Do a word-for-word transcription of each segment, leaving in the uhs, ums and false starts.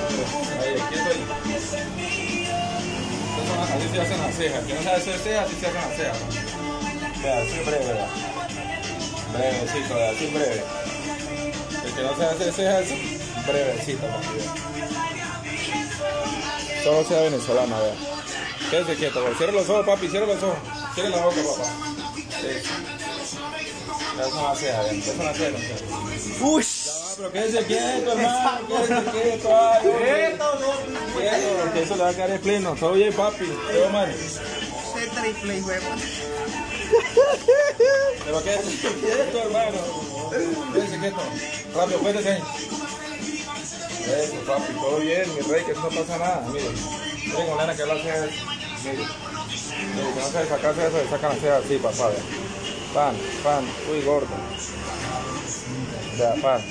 Ahí, quieto ahí. Así se hacen las cejas. Que no sabe hacer cejas, así se hacen las cejas. Vea, así breve, vea. Brevecito, vea, así breve. El que no sabe hacer cejas, brevecito, papi. Solo sea venezolana, vea. Quédese quieto, vea. Cierre los ojos, papi, cierre los ojos. Cierre la boca, papá. Eso. Ya son las cejas, vea. Ya son las cejas. Uy. Pero quédese quieto, hermano, quédese quieto, ay, quieto, quieto, porque eso le va a quedar en pleno. Todo bien, papi, todo mal. Triple, huevo. Pero quédese quieto, hermano. Quédese quieto. Rápido, cuéntese ahí. Eso, papi, todo bien, mi rey, que eso no pasa nada. Mire, mire con nena que la ceja. Mire, mire, que no sabe sacarse eso, le sacan la ceja así, papá. Vea. Pan, pan, uy, gordo. Ya, pan.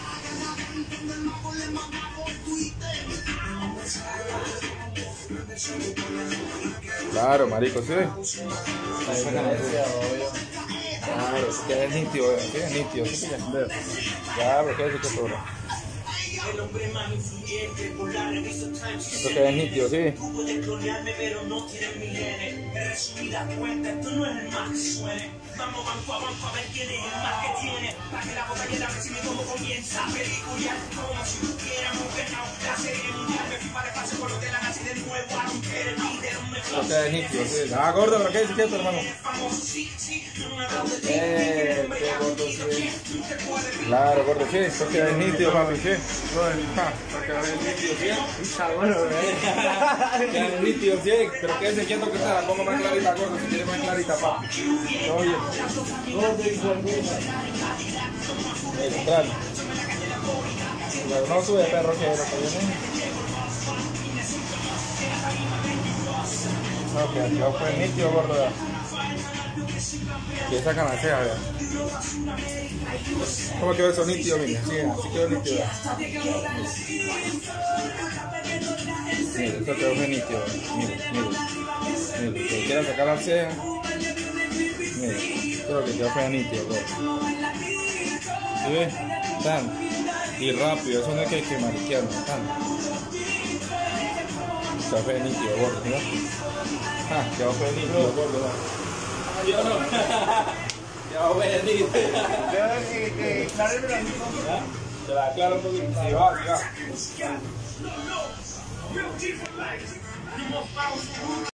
Claro, marico, ¿sí? Claro, eso queda nítido, ¿sí? Es nítido, ¿sí? Claro, ¿qué es eso que sobra? Esto queda nítido, ¿sí? Vamos banco a banco a ver quién es el más que tiene. Para que la botellera recibe todo comienza. Película como si tuviéramos ganado la serie mundial. Me fui para el pase por los de la nazi de nuevo. A romper el líder, un mejor. Esto es nítido, sí. Ah, gordo, pero ¿qué dices quieto, hermano? Eh, qué gordo, sí. Claro, gordo, sí. Esto queda nítido, papi, sí. Esto queda nítido, sí. Está bueno, ¿eh? Queda nítido, sí. Pero quédese quieto que esta la pongo más clarita, gordo. Si quiere más clarita, papi. Oye. Central. Pero no sube perro que lo que viene. Ok, aquí va fue nítido, gordo. Y sacan la ceja, vea. ¿Cómo quedó eso nítido, mira? Sí, así quedó nítido. Mira, eso quedó muy nítido. Mira, mira. Mira, si quieren sacar la ceja. Mira, esto es lo que quedó fue nítido, gordo. ¿Sí ves? Tan. Y rápido, eso no es que hay que mariquear, no, tan. Quedó fue nítido, gordo, ¿no? Ah, quedó fue nítido, gordo, ¿no? Yo no. Quedó fue nítido. Te la aclaro un poquito. Sí, va, sí, va.